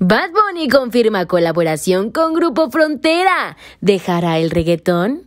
Bad Bunny confirma colaboración con Grupo Frontera. ¿Dejará el reggaetón?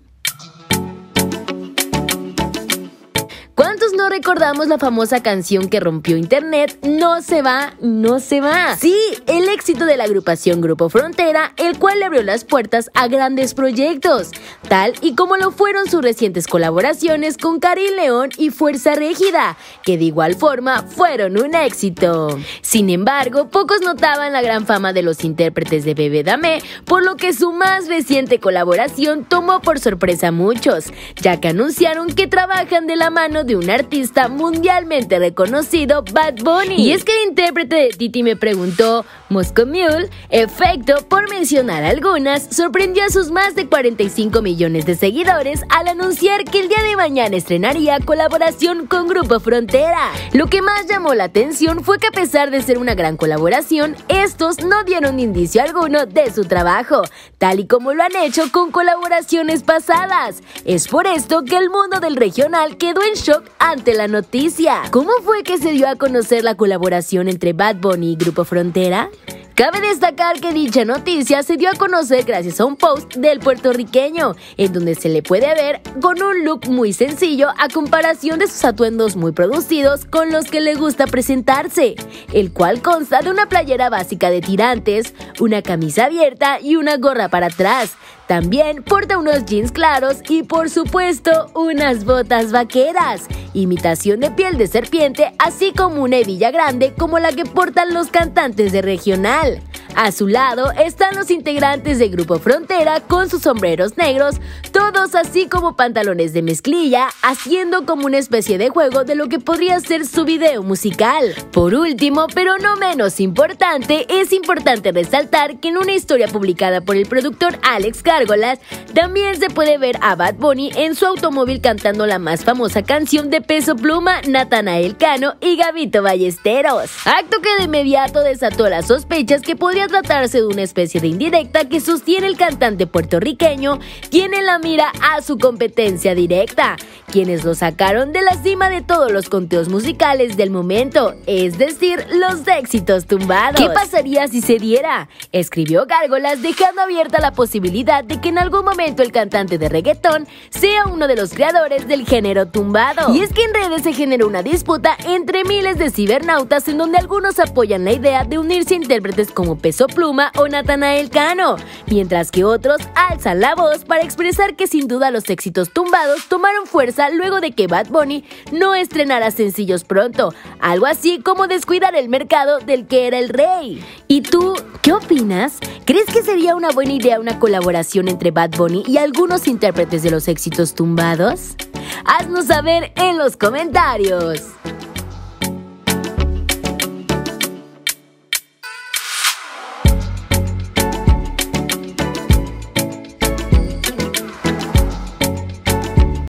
¿Cuántos no recordamos la famosa canción que rompió internet? No se va, no se va. Sí, el éxito de la agrupación Grupo Frontera, el cual le abrió las puertas a grandes proyectos, tal y como lo fueron sus recientes colaboraciones con Karim León y Fuerza Régida, que de igual forma fueron un éxito. Sin embargo, pocos notaban la gran fama de los intérpretes de Bebe Dame, por lo que su más reciente colaboración tomó por sorpresa a muchos, ya que anunciaron que trabajan de la mano de un artista mundialmente reconocido, Bad Bunny. Y es que el intérprete de Titi Me Preguntó, Moscow Mule, Efecto, por mencionar algunas, sorprendió a sus más de 45 millones de seguidores al anunciar que el día de mañana estrenaría colaboración con Grupo Frontera. Lo que más llamó la atención fue que a pesar de ser una gran colaboración, estos no dieron indicio alguno de su trabajo, tal y como lo han hecho con colaboraciones pasadas. Es por esto que el mundo del regional quedó en shock ante la noticia. ¿Cómo fue que se dio a conocer la colaboración entre Bad Bunny y Grupo Frontera? Cabe destacar que dicha noticia se dio a conocer gracias a un post del puertorriqueño, en donde se le puede ver con un look muy sencillo a comparación de sus atuendos muy producidos con los que le gusta presentarse, el cual consta de una playera básica de tirantes, una camisa abierta y una gorra para atrás. También porta unos jeans claros y, por supuesto, unas botas vaqueras, imitación de piel de serpiente, así como una hebilla grande como la que portan los cantantes de regional. A su lado están los integrantes de Grupo Frontera con sus sombreros negros, todos así como pantalones de mezclilla, haciendo como una especie de juego de lo que podría ser su video musical. Por último, pero no menos importante, es importante resaltar que en una historia publicada por el productor Alex Gárgolas, también se puede ver a Bad Bunny en su automóvil cantando la más famosa canción de Peso Pluma, Natanael Cano y Gabito Ballesteros. Acto que de inmediato desató las sospechas que podría tratarse de una especie de indirecta que sostiene el cantante puertorriqueño, quien en la mira a su competencia directa, quienes lo sacaron de la cima de todos los conteos musicales del momento, es decir, los éxitos tumbados. ¿Qué pasaría si se diera? Escribió Gárgolas, dejando abierta la posibilidad de que en algún momento el cantante de reggaetón sea uno de los creadores del género tumbado. Y es que en redes se generó una disputa entre miles de cibernautas en donde algunos apoyan la idea de unirse a intérpretes como Peso Pluma o Natanael Cano, mientras que otros alzan la voz para expresar que sin duda los éxitos tumbados tomaron fuerza luego de que Bad Bunny no estrenara sencillos pronto, algo así como descuidar el mercado del que era el rey. ¿Y tú, qué opinas? ¿Crees que sería una buena idea una colaboración entre Bad Bunny y algunos intérpretes de los éxitos tumbados? Haznos saber en los comentarios.